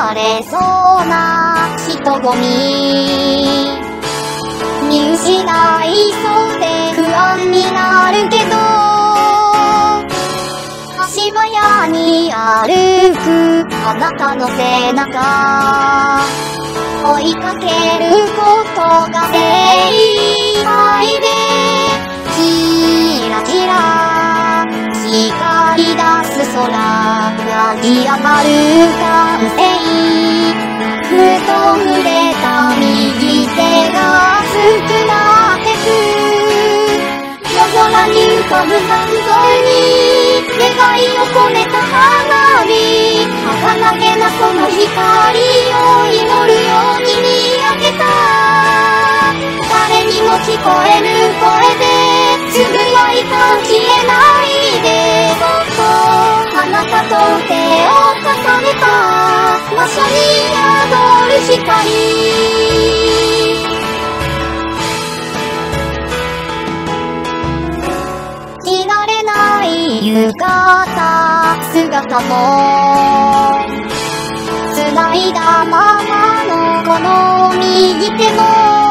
われそうな人混み見失いそうで不安になるけど、足早に歩くあなたの背中追いかけることが精一杯で、キラキラ光り出す空湧き上がる感性、ふと触れた右手が熱くなってく、夜空に浮かぶ山沿いに願いを込めた花火、儚げなその光を祈るように見上げた、誰にも聞こえる声でつぶやいた、消えないでそっとあなたと手を重ねた場所に宿る光、浴衣姿も繋いだままのこの右手も、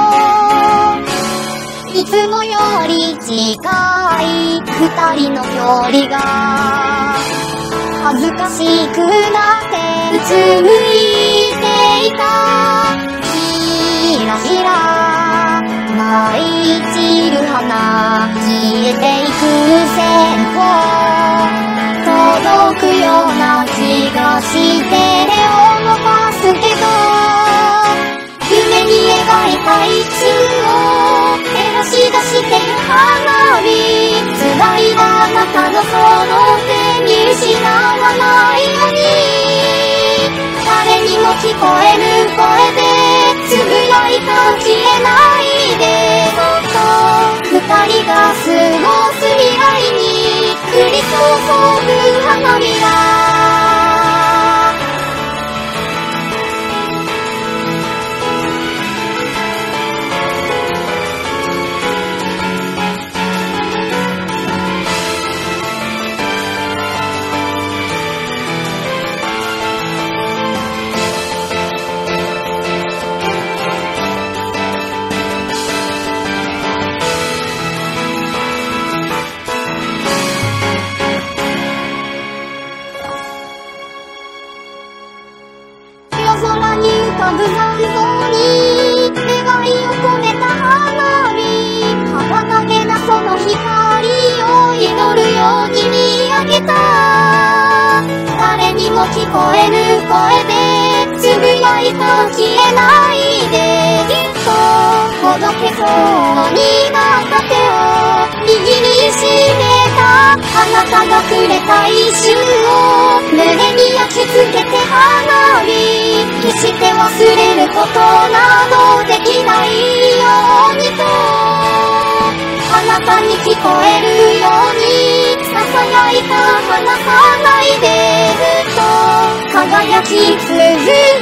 いつもより近い二人の距離が恥ずかしくなってうつむいていた、ひらひら舞い散る花消えていく線香、届くような気がして手を伸ばすけど、夢に描いた一瞬を照らし出してる花火、繋いだあなたのその手見失わないように、誰にも聞こえる声でつぶやいた、消えないでそっと二人が過ごす未来に降り注ぐ花びら、空に浮かぶ山荘に願いを込めた花火、儚げなその光を祈るように見上げた、誰にも聞こえる声でつぶやいた、消えないでぎゅっとほどけそうになった手を握りしめた、あなたがくれた一瞬を胸に焼き付けて花火、決して忘れることなどできないようにと、あなたに聞こえるように囁いた、離さないでずっと輝き続け